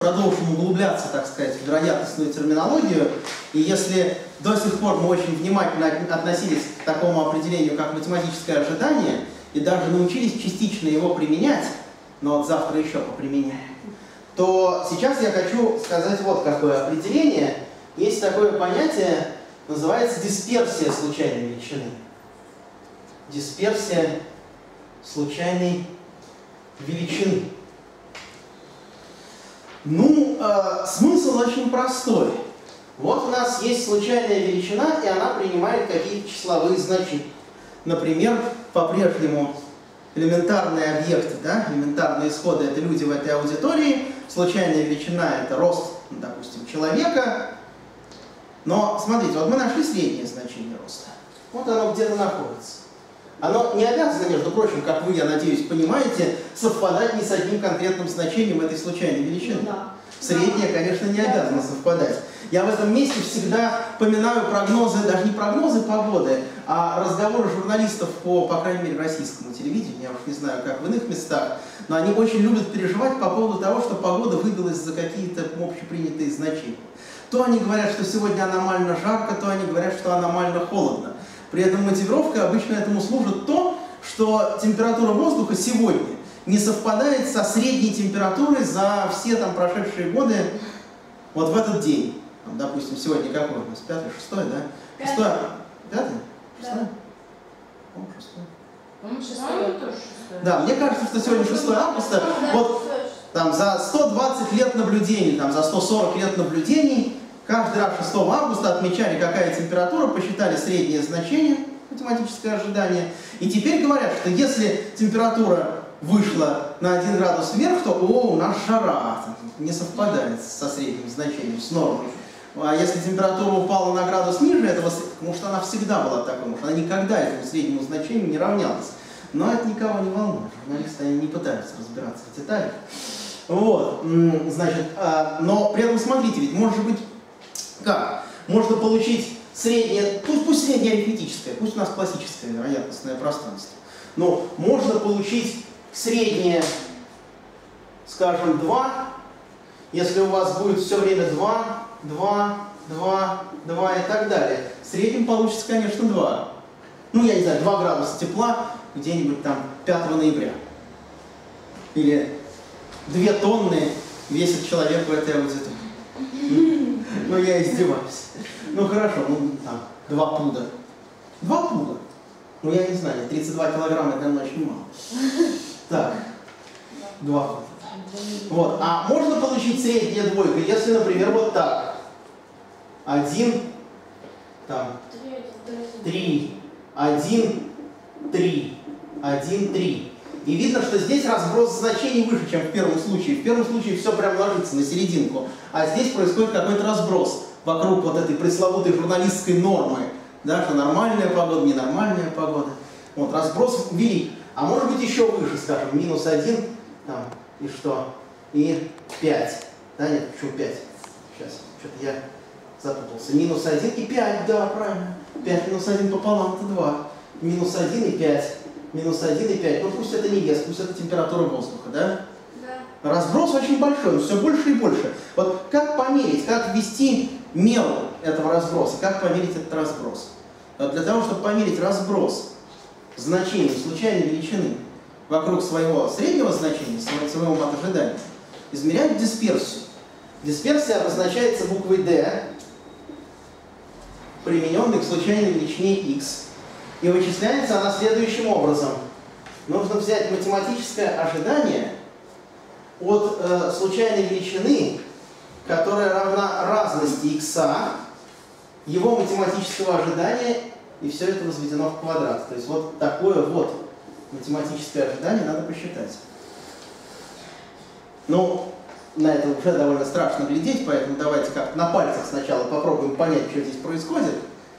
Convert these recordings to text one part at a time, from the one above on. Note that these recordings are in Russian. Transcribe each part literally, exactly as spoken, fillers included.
продолжим углубляться, так сказать, в вероятностную терминологию. И если до сих пор мы очень внимательно относились к такому определению, как математическое ожидание, и даже научились частично его применять, но вот завтра еще поприменяем, то сейчас я хочу сказать вот какое определение. Есть такое понятие, называется дисперсия случайной величины. Дисперсия случайной величины. Ну, э, смысл очень простой. Вот у нас есть случайная величина, и она принимает какие-то числовые значения. Например, по-прежнему элементарные объекты, да, элементарные исходы — это люди в этой аудитории. Случайная величина — это рост, ну, допустим, человека. Но, смотрите, вот мы нашли среднее значение роста. Вот оно где-то находится. Оно не обязано, между прочим, как вы, я надеюсь, понимаете, совпадать ни с одним конкретным значением этой случайной величины. Да. Среднее, конечно, не обязано совпадать. Я в этом месте всегда поминаю прогнозы, даже не прогнозы погоды, а разговоры журналистов по, по крайней мере, российскому телевидению. Я уж не знаю, как в иных местах, но они очень любят переживать по поводу того, что погода выдалась за какие-то общепринятые значения. То они говорят, что сегодня аномально жарко, то они говорят, что аномально холодно. При этом мотивировка обычно этому служит то, что температура воздуха сегодня не совпадает со средней температурой за все там прошедшие годы вот в этот день. Там, допустим, сегодня какой у нас? Пятый, шестой, да? Шестой? Пятый? Шестой? По-моему, шестой. По-моему, шестой тоже шестой. Да, мне кажется, что сегодня шестое августа. Вот там за сто двадцать лет наблюдений, там за сто сорок лет наблюдений, каждый раз шестого августа отмечали, какая температура, посчитали среднее значение, математическое ожидание. И теперь говорят, что если температура вышла на один градус вверх, то о, у нас жара, не совпадает со средним значением, с нормой. А если температура упала на градус ниже этого, потому что она всегда была такой, потому что она никогда этому среднему значению не равнялась. Но это никого не волнует, журналисты они не пытаются разбираться в деталях. Вот, значит, но при этом смотрите, ведь может быть как? Можно получить среднее, пусть, пусть среднее арифметическое, пусть у нас классическое вероятностное пространство, но можно получить среднее, скажем, два, если у вас будет все время два, два, два, два и так далее. В среднем получится, конечно, два. Ну, я не знаю, два градуса тепла где-нибудь там пятого ноября. Или две тонны весит человек в этой аудитории. Ну, я издеваюсь. Ну, хорошо, ну, там, два пуда. Два пуда. Ну, я не знаю, тридцать два килограмма, это очень мало. Так, два пуда. Вот, а можно получить средняя двойка, если, например, вот так. Один, там, три, один, три, один, три. И видно, что здесь разброс значений выше, чем в первом случае. В первом случае все прям ложится на серединку, а здесь происходит какой-то разброс вокруг вот этой пресловутой журналистской нормы, да, что нормальная погода, ненормальная погода. Вот, разброс велик. А может быть еще выше, скажем, минус один, там, и что? И пять. Да, нет, почему пять? Сейчас, что-то я запутался. Минус один и пять, да, правильно. пять минус один пополам, это два. Минус один и пять. Минус один и пять. Ну пусть это не вес, пусть это температура воздуха, да? Да. Разброс очень большой, все больше и больше. Вот как померить, как ввести меру этого разброса, как померить этот разброс? Вот для того, чтобы померить разброс значений случайной величины вокруг своего среднего значения, своего мат-ожидания, измеряют дисперсию. Дисперсия обозначается буквой D, примененной к случайной величине x. И вычисляется она следующим образом. Нужно взять математическое ожидание от э, случайной величины, которая равна разности x, его математического ожидания, и все это возведено в квадрат. То есть вот такое вот математическое ожидание надо посчитать. Ну, на это уже довольно страшно глядеть, поэтому давайте как на пальцах сначала попробуем понять, что здесь происходит.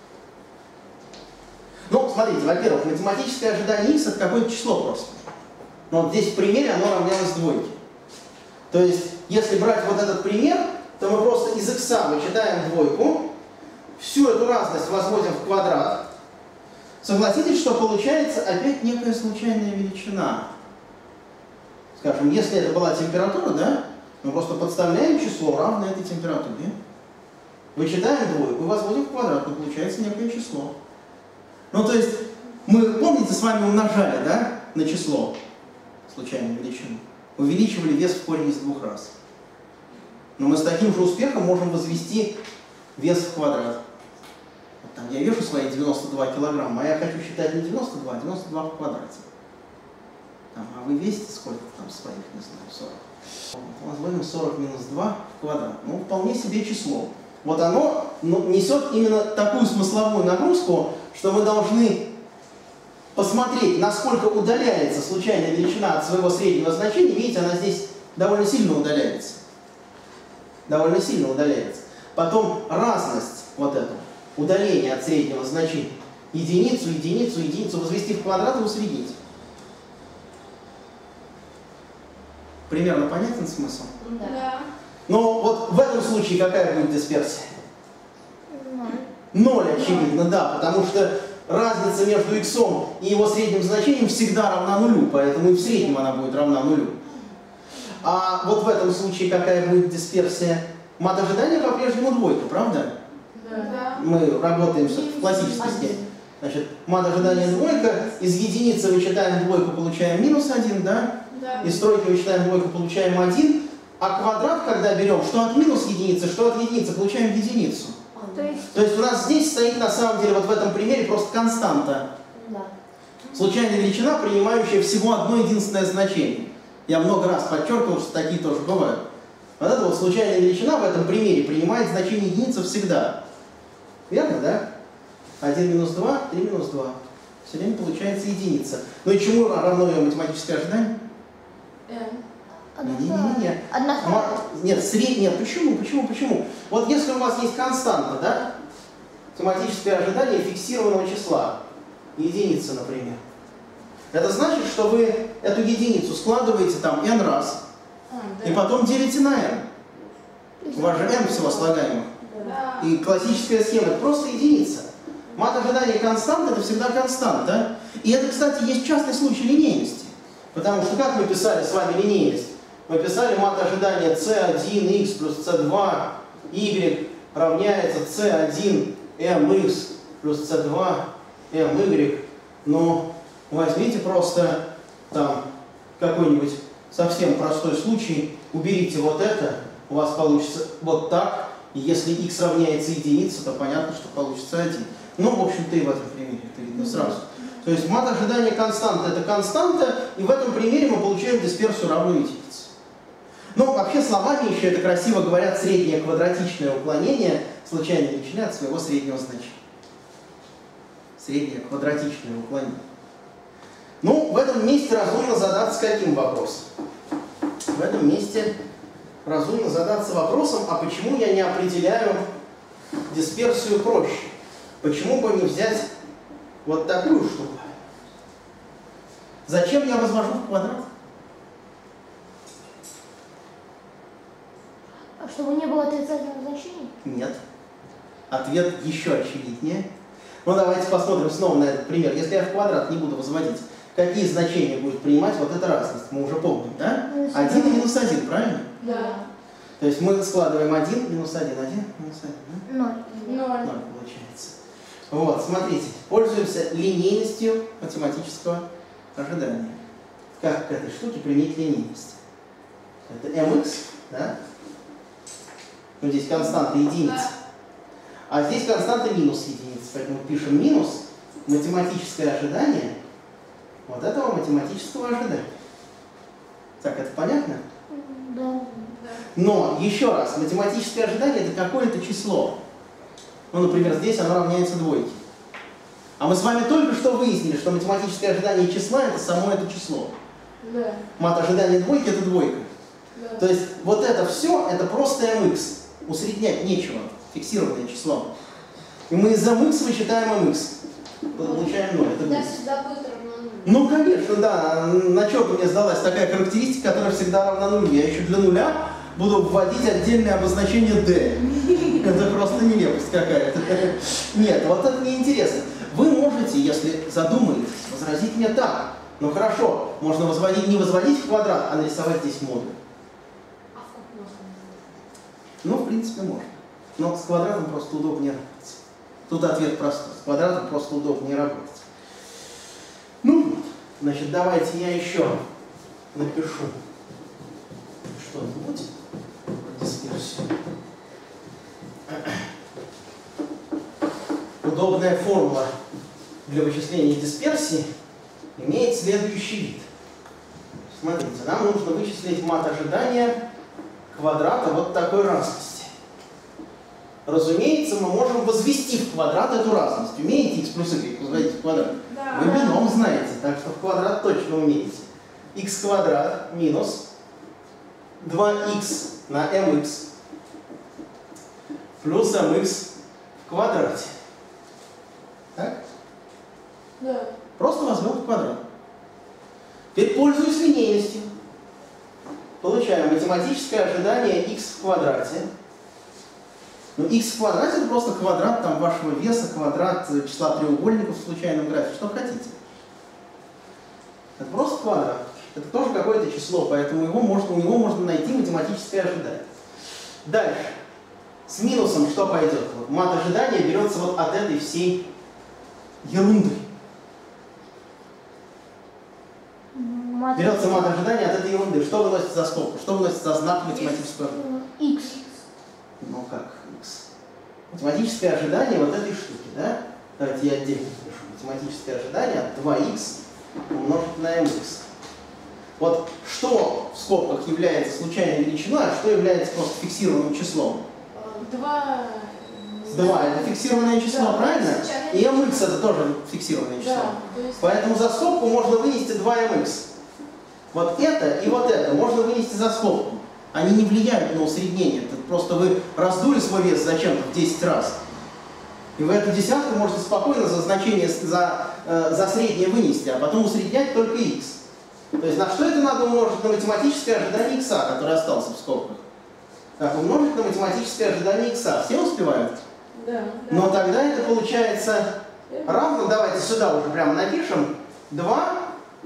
Ну, смотрите, во-первых, математическое ожидание x это какое-то число просто. Но вот здесь в примере оно равнялось двойке. То есть, если брать вот этот пример, то мы просто из x вычитаем двойку, всю эту разность возводим в квадрат. Согласитесь, что получается опять некая случайная величина. Скажем, если это была температура, да, Мы просто подставляем число, равное этой температуре. Вычитаем двойку и возводим в квадрат, но получается некое число. Ну, то есть, мы, помните, с вами умножали, да, на число случайную величину. Увеличивали вес в корень из двух раз. Но мы с таким же успехом можем возвести вес в квадрат. Вот там я вешу свои девяносто два килограмма, а я хочу считать не девяносто два, а девяносто два в квадрате. Там, а вы весите сколько там своих, не знаю, сорок. Вот, возводим сорок минус два в квадрат. Ну, вполне себе число. Вот оно ну, несет именно такую смысловую нагрузку, что мы должны посмотреть, насколько удаляется случайная величина от своего среднего значения. Видите, она здесь довольно сильно удаляется. Довольно сильно удаляется. Потом разность вот эту, удаление от среднего значения. Единицу, единицу, единицу возвести в квадрат и усреднить. Примерно понятен смысл? Да. Но вот в этом случае какая будет дисперсия? Ноль, очевидно, да, потому что разница между х и его средним значением всегда равна нулю, поэтому и в среднем она будет равна нулю. А вот в этом случае какая будет дисперсия? Мат ожидания по-прежнему двойка, правда? Да. Мы работаем в классической схеме. Значит, мат ожидания двойка, из единицы вычитаем двойку, получаем минус один, да? Да. Из тройки вычитаем двойку, получаем один. А квадрат, когда берем, что от минус единицы, что от единицы, получаем единицу. То есть, То есть у нас здесь стоит на самом деле вот в этом примере просто константа. да. Случайная величина, принимающая всего одно единственное значение. Я много раз подчеркивал, что такие тоже бывают. Вот эта вот случайная величина в этом примере принимает значение единицы всегда. Верно, да? один минус два, три минус два. Все время получается единица. Ну и чему равно ее математическое ожидание? Не-не-не. Нет, среднее. Нет, почему? Почему? Почему? Вот если у вас есть константа, да? Математическое ожидание фиксированного числа. Единица, например. Это значит, что вы эту единицу складываете там n раз, А, да. и потом делите на n. У вас же n всего слагаемых. Да. И классическая схема это просто единица. Мат ожидания констант это всегда констант, да? И это, кстати, есть частный случай линейности. Потому что как мы писали с вами линейность? Мы писали мат ожидания c один x плюс c два y равняется c один mx плюс c два my. Но возьмите просто там какой-нибудь совсем простой случай, уберите вот это, у вас получится вот так. И если x равняется единице, то понятно, что получится один. Ну, в общем-то, и в этом примере это видно сразу. То есть мат ожидания константы это константа, и в этом примере мы получаем дисперсию равную единице. Ну, вообще словами еще это красиво говорят среднее квадратичное уклонение случайной величины от своего среднего значения. Среднее квадратичное уклонение. Ну, в этом месте разумно задаться каким вопросом? В этом месте разумно задаться вопросом, а почему я не определяю дисперсию проще? Почему бы не взять вот такую штуку? Зачем я возвожу в квадрат? А чтобы не было отрицательного значения? Нет. Ответ еще очевиднее. Ну давайте посмотрим снова на этот пример. Если я в квадрат не буду возводить, какие значения будет принимать вот эта разность? Мы уже помним, да? один и минус один, правильно? Да. То есть мы складываем один, минус один, один, минус один, да? Ноль. Ноль. ноль получается. Вот, смотрите, пользуемся линейностью математического ожидания. Как к этой штуке применить линейность? Это mx, да? Ну, здесь константа единица. А здесь константа минус единица. Поэтому пишем минус математическое ожидание вот этого математического ожидания. Так, это понятно? Да. Но, еще раз, математическое ожидание это какое-то число. Ну, например, здесь оно равняется двойке. А мы с вами только что выяснили, что математическое ожидание числа это само это число. Да. Мат ожидания двойки это двойка. Да. То есть вот это все это просто mx. Усреднять нечего. Фиксированное число. И мы из mx вычитаем mx. Получаем ноль. Это Да, будет. всегда будет равно нулю. Ну, конечно, да. На что мне сдалась такая характеристика, которая всегда равна нулю. Я еще для нуля буду вводить отдельное обозначение d. Это просто нелепость какая-то. Нет, вот это неинтересно. Вы можете, если задумаетесь, возразить мне так. Ну хорошо, можно возводить, не возводить в квадрат, а нарисовать здесь модуль. А в каком? Ну, в принципе, можно. Но с квадратом просто удобнее работать. Тут ответ простой. С квадратом просто удобнее работать. Ну, значит, давайте я еще напишу что-нибудь про дисперсию. Удобная формула для вычисления дисперсии имеет следующий вид. Смотрите, нам нужно вычислить мат ожидания квадрата вот такой разности. Разумеется, мы можем возвести в квадрат эту разность. Умеете x плюс y возводить в квадрат? Да. Вы бином знаете, так что в квадрат точно умеете. X квадрат минус два икс на mx плюс mx в квадрате. Так? Да. Просто возьмем в квадрат. Теперь, пользуясь линейностью, получаем математическое ожидание x в квадрате. Ну, x в квадрате это просто квадрат там, вашего веса, квадрат числа треугольников в случайном графике, что хотите. Это просто квадрат. Это тоже какое-то число, поэтому его можно, у него можно найти математическое ожидание. Дальше. С минусом что пойдет? Вот мат ожидания берется вот от этой всей ерунды. Мат... Берется мат ожидания от этой ерунды. Что выносится за скобку? Что выносится за знак математического? X. Ну как x? Математическое ожидание вот этой штуки, да? Давайте я отдельно напишу. Математическое ожидание от два икс умножить на mx. Вот что в скобках является случайной величиной, а что является просто фиксированным числом? Два. два это фиксированное число, Да, правильно? случайное И mx это тоже фиксированное число. Да, то есть... Поэтому за скобку можно вынести два mx. Вот это и вот это можно вынести за скобку. Они не влияют на усреднение. Это просто вы раздули свой вес зачем-то в десять раз. И вы эту десятку можете спокойно за значение, за, э, за среднее вынести, а потом усреднять только x. То есть на что это надо умножить? На математическое ожидание x, который остался в скобках. Так, умножить на математическое ожидание x. Все успевают? Да, да. Но тогда это получается равно, давайте сюда уже прямо напишем, два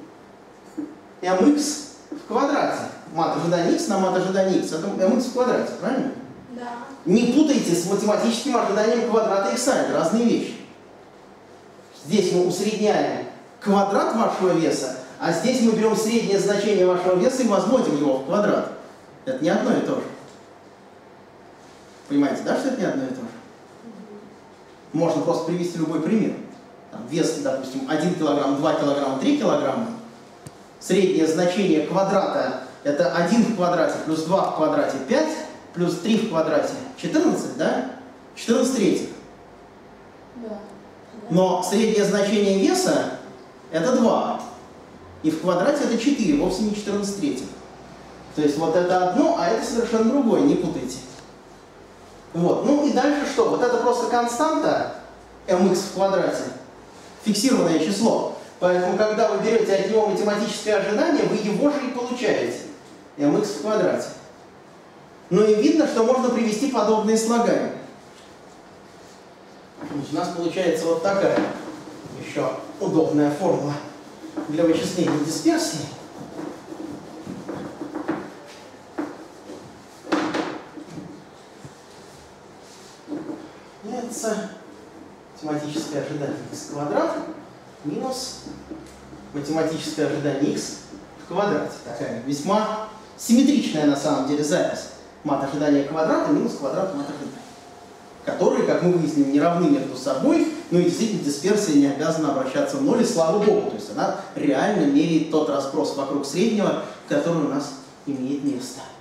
mx в квадрате. Мат ожидания x на мат ожидания x. Это mx в квадрате, правильно? Да. Не путайте с математическим ожиданием квадрата x. Это разные вещи. Здесь мы усредняем квадрат вашего веса, а здесь мы берем среднее значение вашего веса и возводим его в квадрат. Это не одно и то же. Понимаете, да, что это не одно и то же? Можно просто привести любой пример. Там, вес, допустим, один килограмм, два килограмма, три килограмма. Среднее значение квадрата это один в квадрате плюс два в квадрате пять, плюс три в квадрате четырнадцать, да? четырнадцать третьих. Да. Но среднее значение веса это два. И в квадрате это четыре, вовсе не четырнадцать третьих. То есть вот это одно, а это совершенно другое, не путайте. Вот. Ну и дальше что? Вот это просто константа mx в квадрате, фиксированное число. Поэтому, когда вы берете от него математическое ожидание, вы его же и получаете. mx в квадрате. Ну и видно, что можно привести подобные слагаемые. У нас получается вот такая еще удобная формула для вычисления дисперсии. Является математическое ожидание x квадрат минус математическое ожидание x в квадрате. Такая весьма симметричная на самом деле запись. Мат ожидания квадрата минус квадрат мат ожидания. Которые, как мы выяснили, не равны между собой, но и действительно дисперсия не обязана обращаться в ноль, и слава богу. То есть она реально меряет тот разброс вокруг среднего, который у нас имеет место.